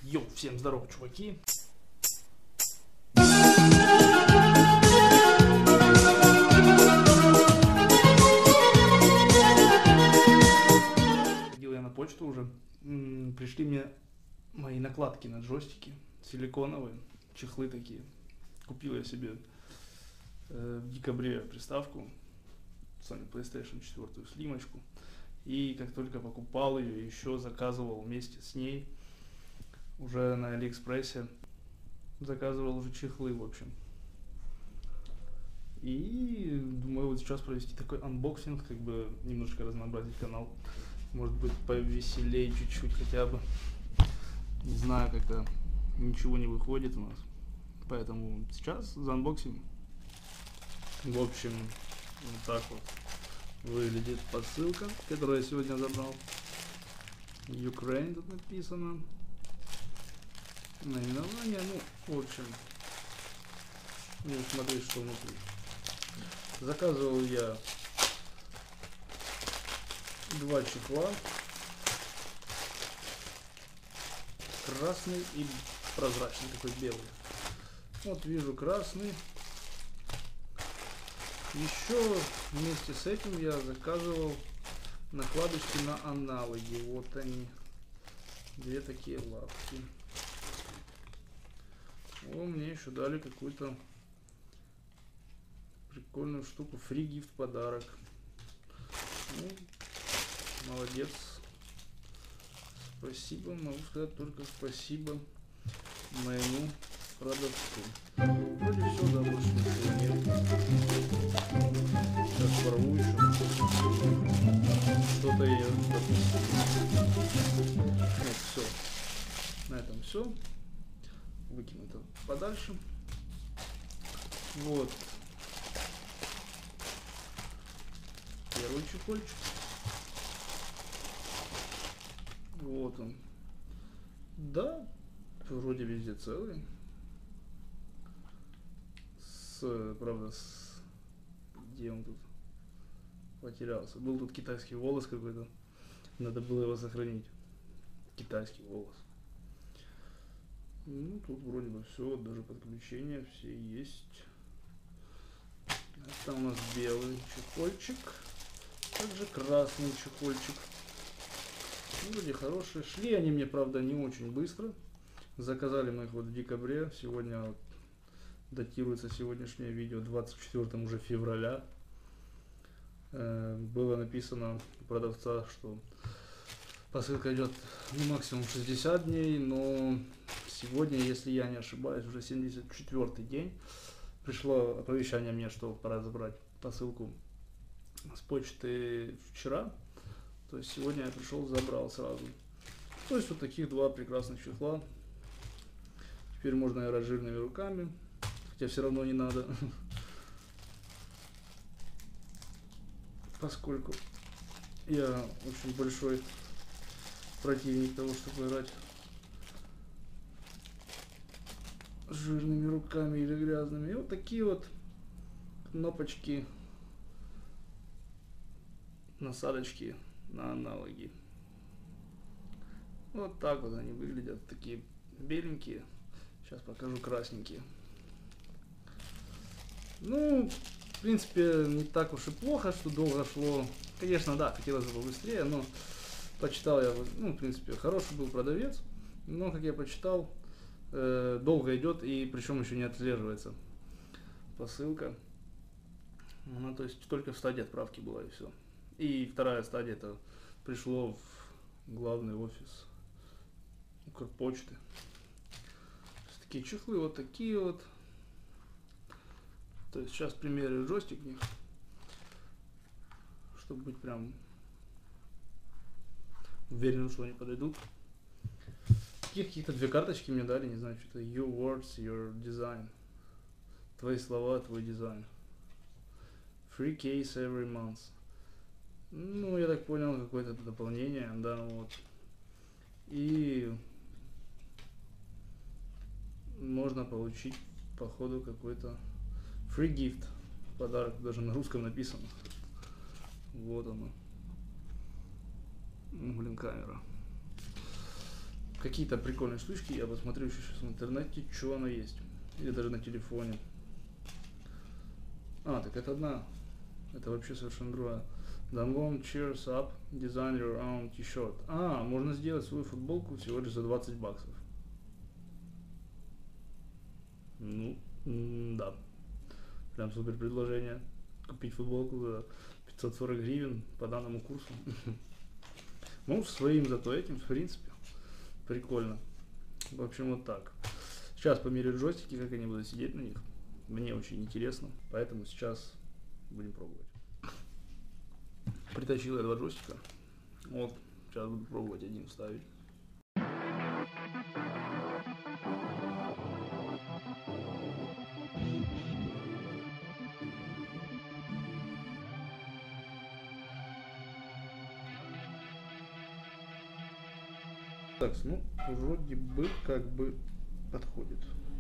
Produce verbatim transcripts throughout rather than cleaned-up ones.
Йоу, всем здорово, чуваки! Ходил я на почту уже. М-м, пришли мне мои накладки на джойстики. Силиконовые, чехлы такие. Купил я себе э, в декабре приставку Sony PlayStation четыре слимочку. И как только покупал ее, еще заказывал вместе с ней уже на Алиэкспрессе. Заказывал уже чехлы, в общем. И думаю, вот сейчас провести такой анбоксинг, как бы немножко разнообразить канал. Может быть, повеселее чуть-чуть хотя бы. Не знаю, как-то ничего не выходит у нас. Поэтому сейчас заанбоксим. В общем, вот так вот выглядит посылка, которую я сегодня забрал. Ukraine тут написано. Наименование, ну, в общем, ну, смотреть, что внутри. Заказывал я два чехла. Красный и прозрачный, такой белый. Вот вижу красный. Еще вместе с этим я заказывал накладочки на аналоги. Вот они. Две такие лапки. О, мне еще дали какую-то прикольную штуку. Free gift подарок. Ну, молодец. Спасибо, могу сказать только спасибо моему продавцу. Вроде все, да, больше ничего нет. Сейчас порву еще. Что-то я допустил. Нет, все. На этом все. Выкину это подальше. Вот. Первый чехольчик. Вот он. Да, вроде везде целый. С, правда, с... где он тут потерялся? Был тут китайский волос какой-то. Надо было его сохранить. Китайский волос. Ну, тут вроде бы все, даже подключения все есть. Это у нас белый чехольчик. Также красный чехольчик. Ну, вроде хорошие. Шли они мне, правда, не очень быстро. Заказали мы их вот в декабре. Сегодня вот датируется сегодняшнее видео двадцать четвёртого уже февраля. Э, было написано у продавца, что посылка идет ну, максимум шестьдесят дней, но сегодня, если я не ошибаюсь, уже семьдесят четвёртый день. Пришло оповещание мне, что пора забрать посылку с почты вчера. То есть сегодня я пришел, забрал сразу. То есть вот таких два прекрасных чехла. Теперь можно и разжиренными руками, хотя все равно не надо. Поскольку я очень большой противник того, чтобы играть жирными руками или грязными. И вот такие вот кнопочки, насадочки на аналоги. Вот так вот они выглядят, такие беленькие. Сейчас покажу красненькие. Ну, в принципе, не так уж и плохо, что долго шло. Конечно, да, хотелось бы быстрее, но почитал я, ну, в принципе, хороший был продавец, но, как я почитал, э, долго идет, и причем еще не отслеживается посылка. Она, то есть, только в стадии отправки была, и все. И вторая стадия, это пришло в главный офис Укрпочты. Такие чехлы, вот такие вот. То есть сейчас примерю джойстик в них, чтобы быть прям уверенным, что они подойдут. Такие какие-то две карточки мне дали, не знаю, что-то your words, your design. Твои слова, твой дизайн. Free case every month. Ну, я так понял, какое-то дополнение, да, вот. И можно получить, походу, какой-то free gift. Подарок, даже на русском написано. Вот оно. Ну, блин, камера. какие-то прикольные штучки я посмотрю еще сейчас в интернете, что оно есть. Или даже на телефоне. А, так это одна. Это вообще совершенно другая. Download Cheers Up Design Your Own T-shirt. А, можно сделать свою футболку всего лишь за двадцать баксов. Ну, да. Прям супер предложение. Купить футболку за пятьсот сорок гривен по данному курсу. Ну, своим зато этим, в принципе, прикольно. В общем, вот так. Сейчас померяю джойстики, как они будут сидеть на них. Мне очень интересно, поэтому сейчас будем пробовать. Притащил я два джойстика. Вот, сейчас буду пробовать один вставить. Так, ну, вроде бы как бы подходит.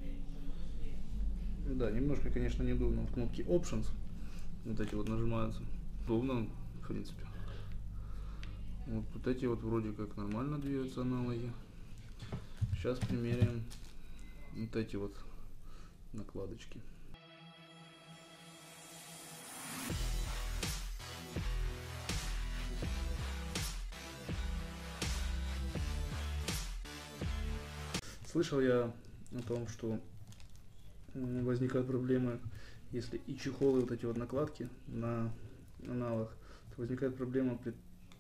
Да, немножко, конечно, неудобно. В кнопке Options вот эти вот нажимаются. Удобно, в принципе. Вот, вот эти вот вроде как нормально двигаются аналоги. Сейчас примеряем вот эти вот накладочки. Слышал я о том, что возникают проблемы, если и чехолы, вот эти вот накладки на аналог, то возникает проблема при,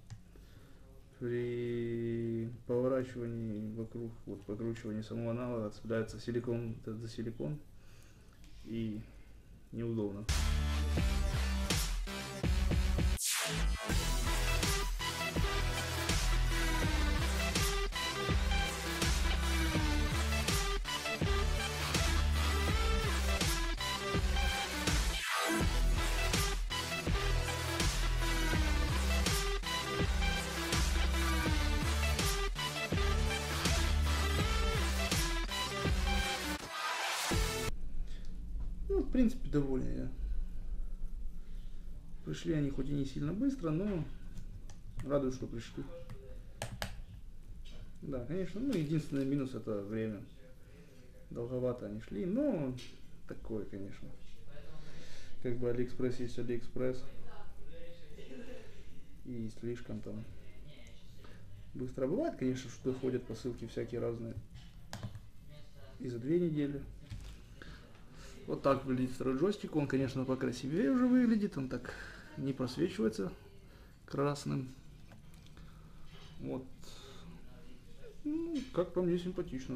при поворачивании вокруг, вот покручивании самого аналога, цепляется силикон вот за силикон и неудобно. Ну, в принципе, доволен я. Пришли они хоть и не сильно быстро, но радует, что пришли. Да, конечно, ну единственный минус — это время. Долговато они шли, но такое, конечно. Как бы Алиэкспресс есть Алиэкспресс. И слишком там быстро. Бывает, конечно, что доходят посылки всякие разные. И за две недели. Вот так выглядит второй джойстик. Он, конечно, покрасивее уже выглядит. Он так не просвечивается красным. Вот. Ну, как по мне, симпатично.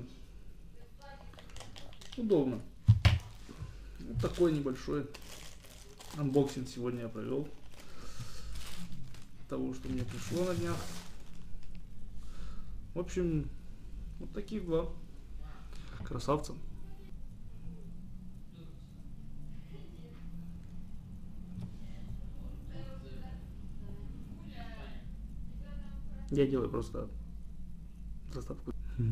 Удобно. Вот такой небольшой анбоксинг сегодня я провел. Того, что мне пришло на днях. В общем, вот таких два красавца. Я делаю просто заставку.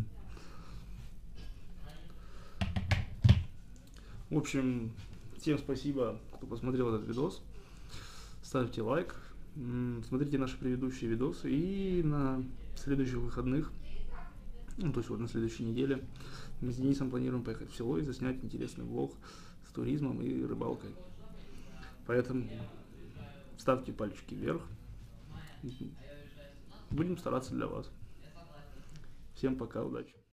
В общем, всем спасибо, кто посмотрел этот видос. Ставьте лайк, смотрите наши предыдущие видосы. И на следующих выходных, ну, то есть вот на следующей неделе, мы с Денисом планируем поехать в село и заснять интересный влог с туризмом и рыбалкой. Поэтому ставьте пальчики вверх. Будем стараться для вас. Всем пока, удачи.